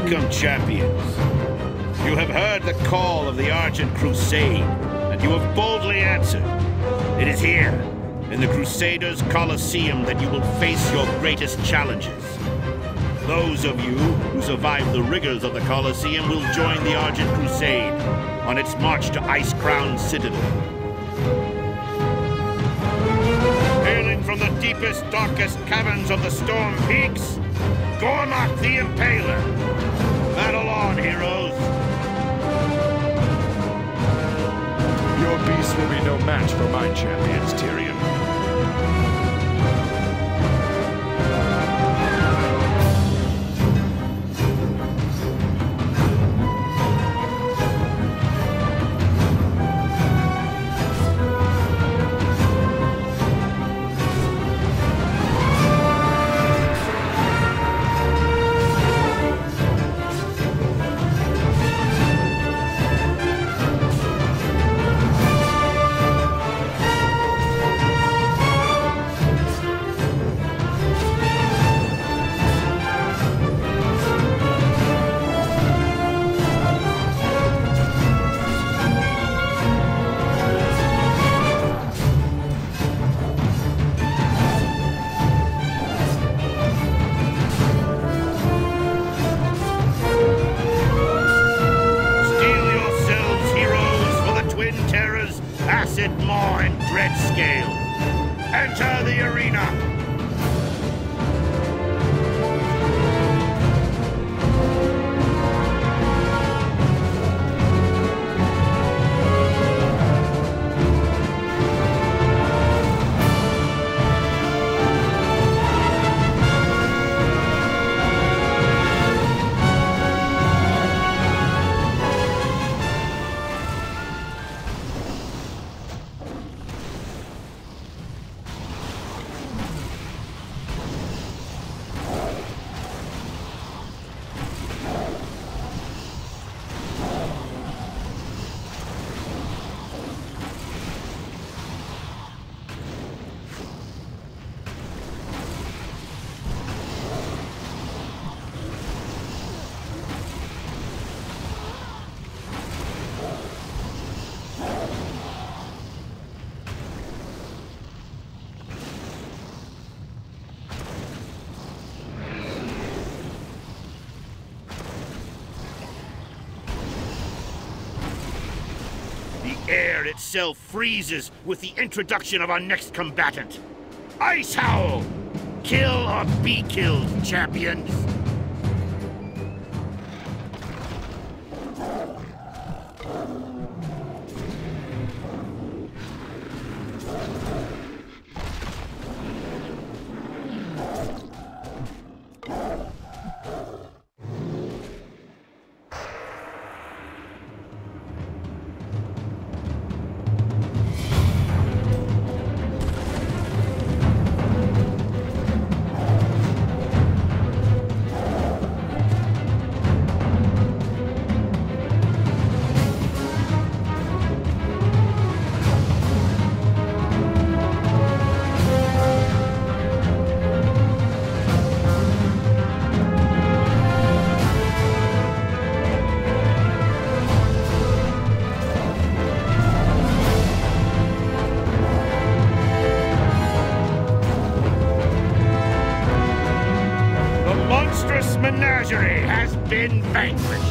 Welcome, champions. You have heard the call of the Argent Crusade, and you have boldly answered. It is here, in the Crusaders' Colosseum, that you will face your greatest challenges. Those of you who survive the rigors of the Colosseum will join the Argent Crusade on its march to Ice-Crown Citadel. Hailing from the deepest, darkest caverns of the Storm Peaks, Gormak the Impaler. Battle on, heroes! Your beasts will be no match for my champions, Tyrion. Enter the arena! The air itself freezes with the introduction of our next combatant. Ice Howl! Kill or be killed, champions! Menagerie has been vanquished.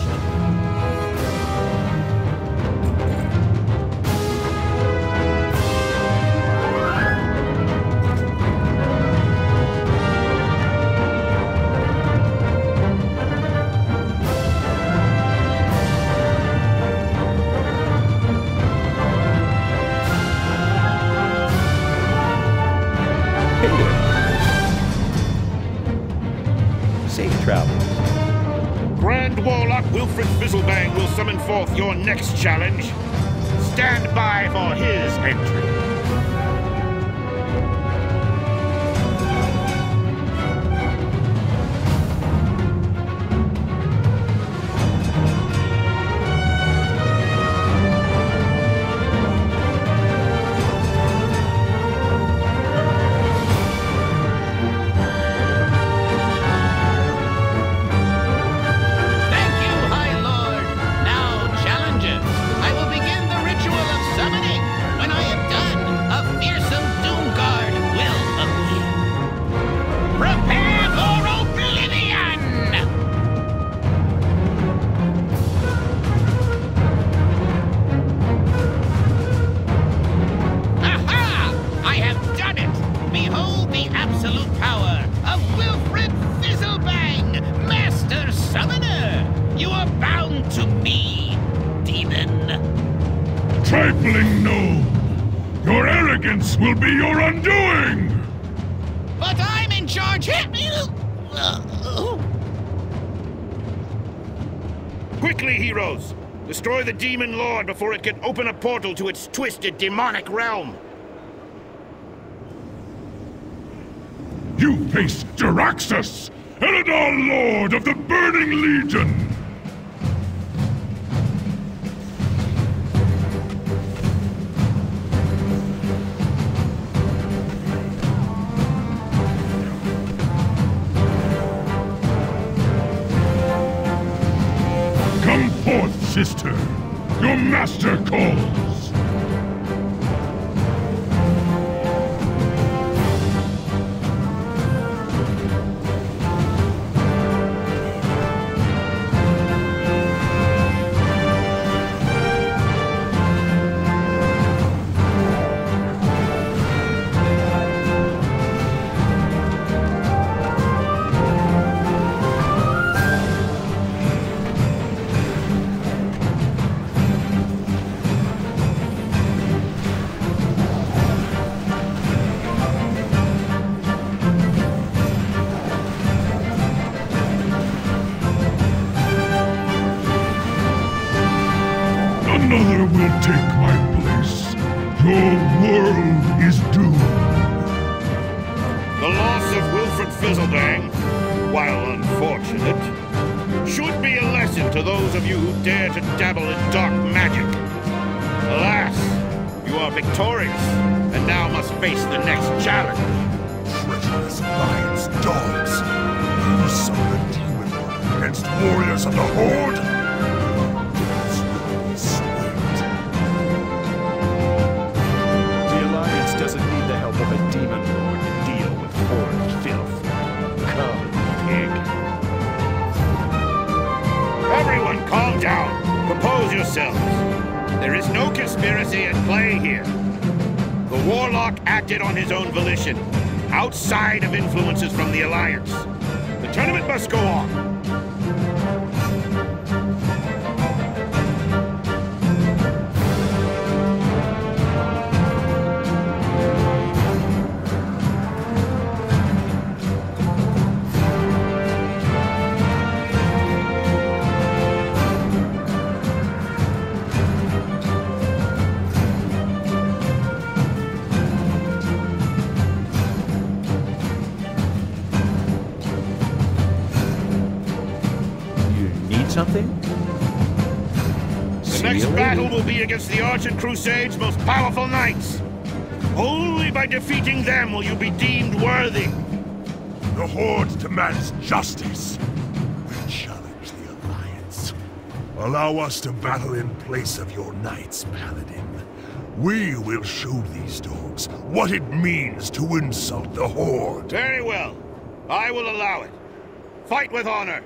Safe travels. Grand Warlock Wilfred Fizzlebang will summon forth your next challenge. Stand by for his entry. arrogance will be your undoing! But I'm in charge here! Quickly, heroes! Destroy the Demon Lord before it can open a portal to its twisted demonic realm! You face Jaraxxus, Eladar Lord of the Burning Legion! Come forth, sister! Your master calls! Another will take my place. Your world is doomed. The loss of Wilfred Fizzledang, while unfortunate, should be a lesson to those of you who dare to dabble in dark magic. Alas, you are victorious, and now must face the next challenge. Treacherous Alliance dogs! You summon a demon lord against warriors of the Horde? Death's will be swift. The Alliance doesn't need the help of a demon lord to deal with Horde filth. Come, pig. Everyone calm down. Compose yourselves. There is no conspiracy at play here. The Warlock acted on his own volition, outside of influences from the Alliance. The tournament must go on. Something? The next battle will be against the Argent Crusade's most powerful knights. Only by defeating them will you be deemed worthy. The Horde demands justice. We challenge the Alliance. Allow us to battle in place of your knights, Paladin. We will show these dogs what it means to insult the Horde. Very well. I will allow it. Fight with honor.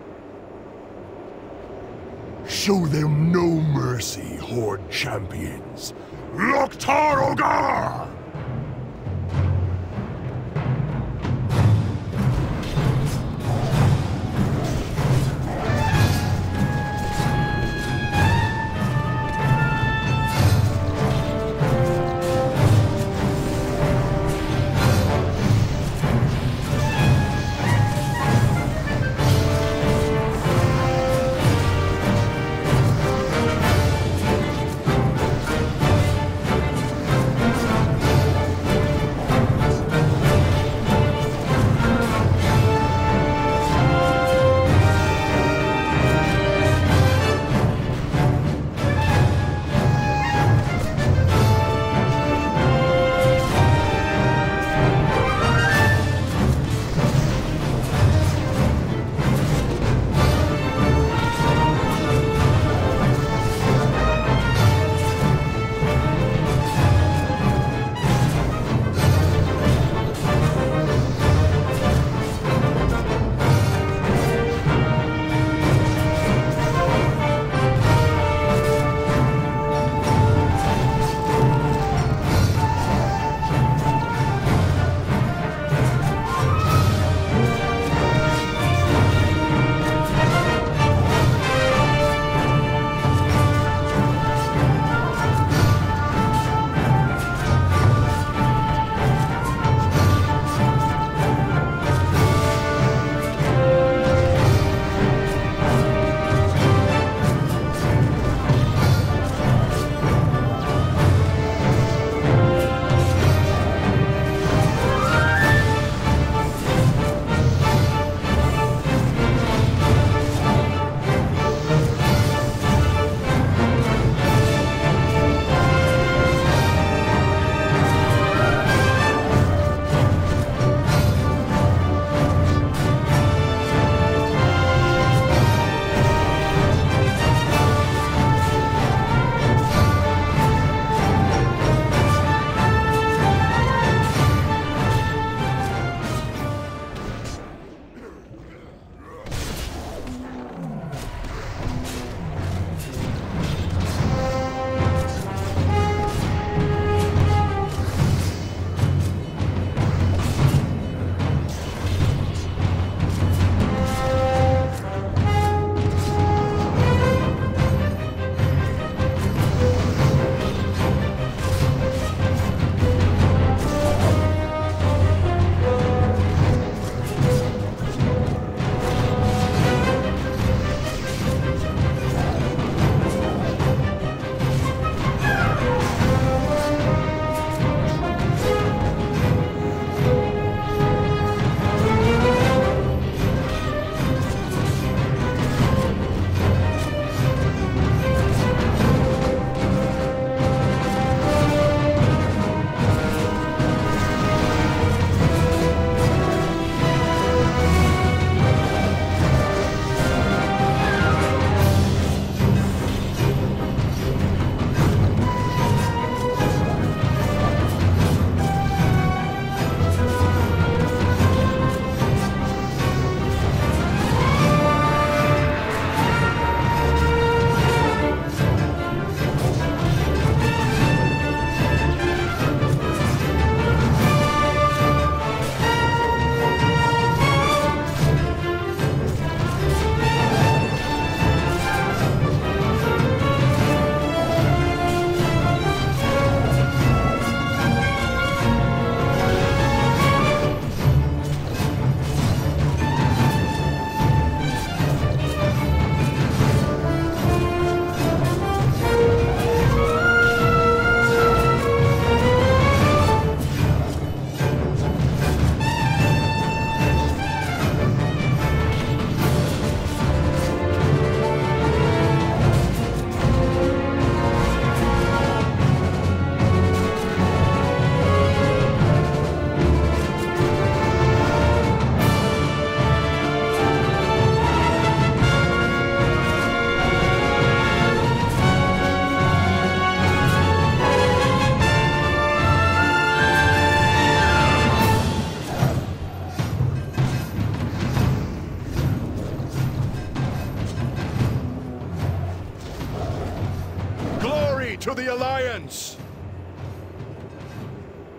Show them no mercy, Horde champions. Loktar Ogar!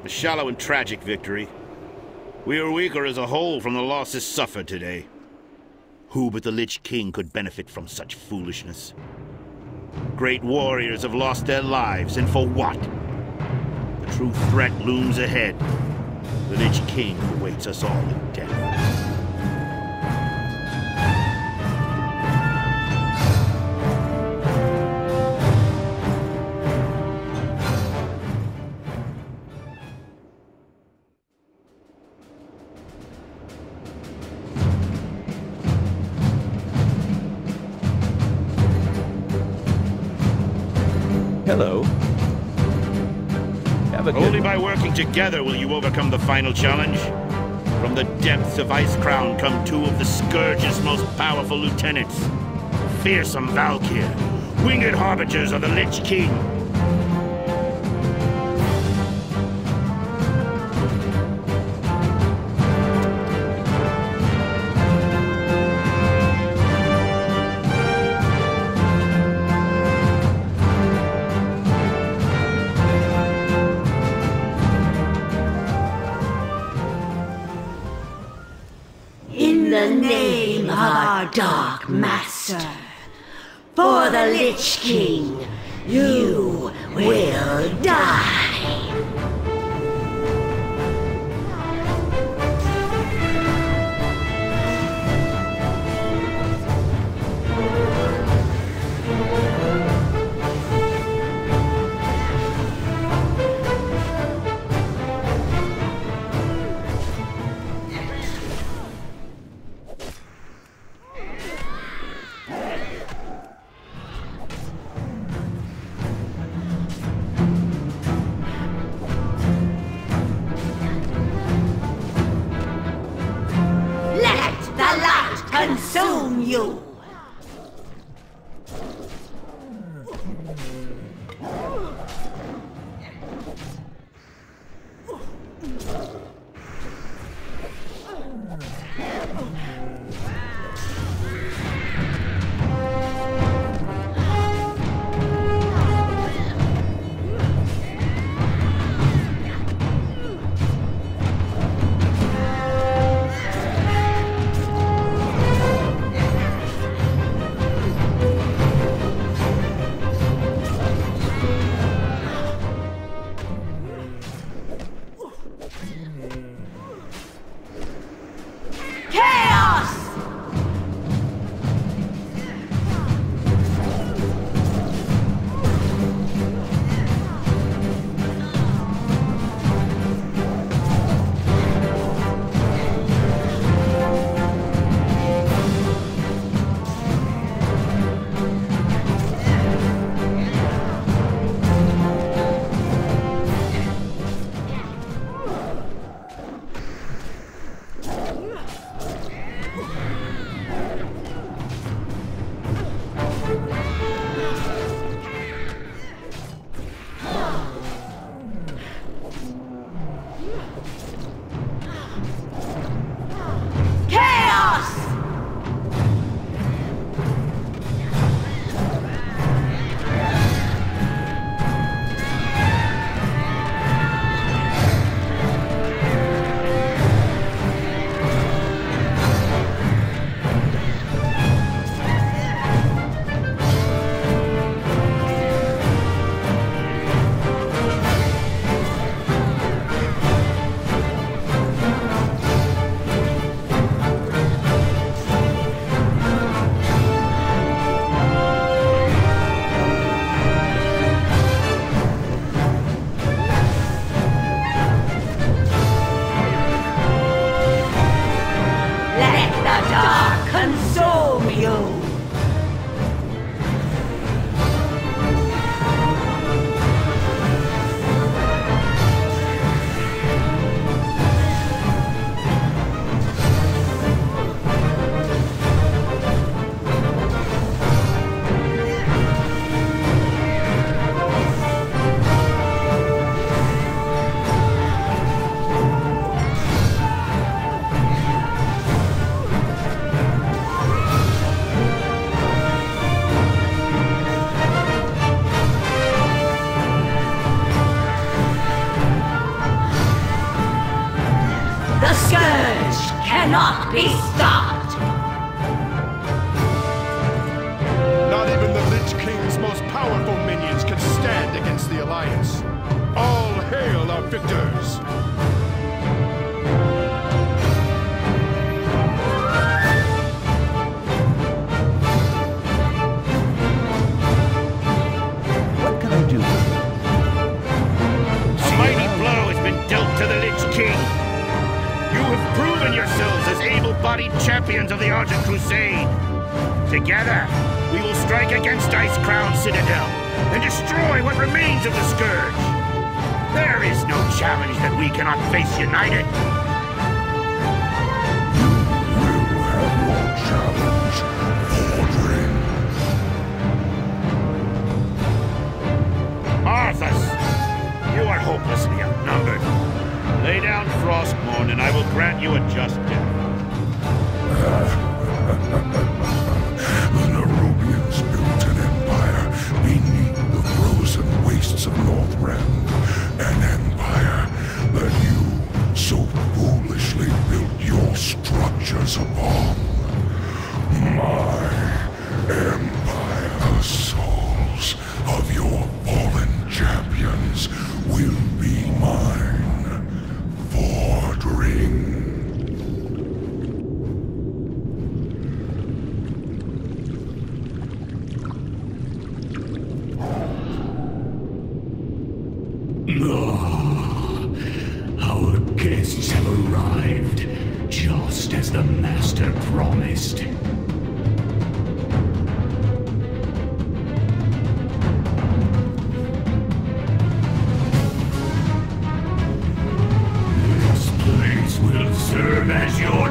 A shallow and tragic victory. We are weaker as a whole from the losses suffered today. Who but the Lich King could benefit from such foolishness? Great warriors have lost their lives, and for what? The true threat looms ahead. The Lich King awaits us all in death. Hello. Have a good Only one. by working together will you overcome the final challenge. From the depths of Icecrown come two of the Scourge's most powerful lieutenants. Fearsome Valkyr, winged harbingers of the Lich King. In the name of our Dark Master, for the Lich King, you will die. Let the light consume you! cannot be stopped! Not even the Lich King's most powerful minions can stand against the Alliance. All hail our victors! What can I do? A mighty blow has been dealt to the Lich King. You have proven yourselves as able-bodied champions of the Argent Crusade. Together, we will strike against Ice Crown Citadel and destroy what remains of the Scourge. There is no challenge that we cannot face united. You will have your challenge, Ordering. Arthas, you are hopelessly outnumbered. Lay down Frostmourne and I will grant you a just death. The Nerubians built an empire beneath the frozen wastes of Northrend. An empire that you so foolishly built your structures upon. My empire, the souls of your fallen champions will be mine. Fordring. Our guests have arrived, just as the Master promised. This place will serve as your